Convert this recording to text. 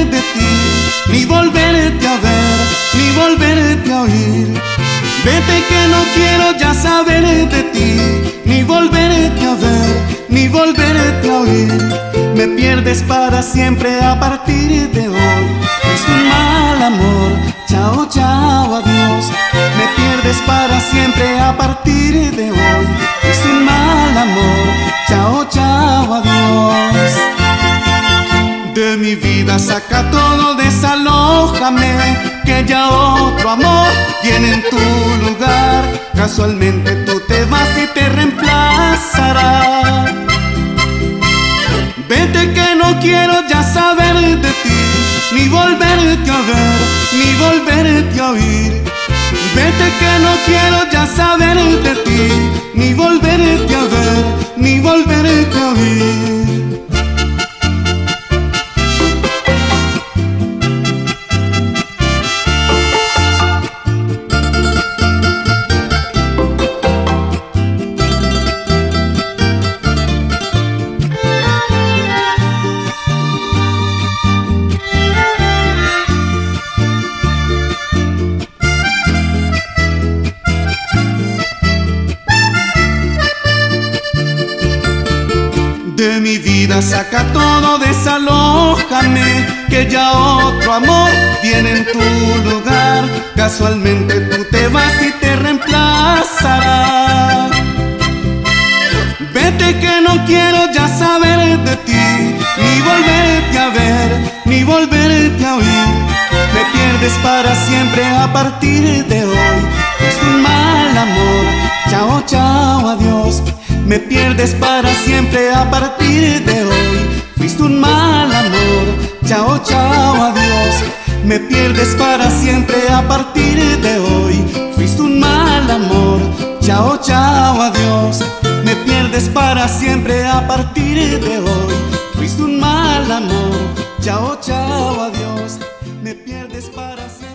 de ti, ni volverte a ver, ni volverte a oír. Vete que no quiero ya saber de ti, ni volverte a ver, ni volverte a oír. Me pierdes para siempre a partir de hoy. Es un mal amor, chao, chao, adiós. Me pierdes para siempre a partir de hoy. Es un mal amor, chao, chao, adiós. De mi vida saca todo, desalójame, que ya otro amor viene en tu lugar. Casualmente tú te vas y te reemplazará. Vete que no quiero ya saber de ti, ni volverte a ver, ni volverte a oír. Vete que no quiero ya saber de ti, ni volverte a ver, ni volverte a oír. De mi vida saca todo, desalójame, que ya otro amor viene en tu lugar. Casualmente tú te vas y te reemplazará. Vete que no quiero ya saber de ti, ni volverte a ver, ni volverte a oír. Me pierdes para siempre a partir de hoy. Es un mal amor, chao, chao, adiós. Me pierdes para siempre a partir de hoy. Fuiste un mal amor, chao, chao, adiós. Me pierdes para siempre a partir de hoy. Fuiste un mal amor, chao, chao, adiós. Me pierdes para siempre a partir de hoy. Fuiste un mal amor, chao, chao, adiós. Me pierdes para siempre.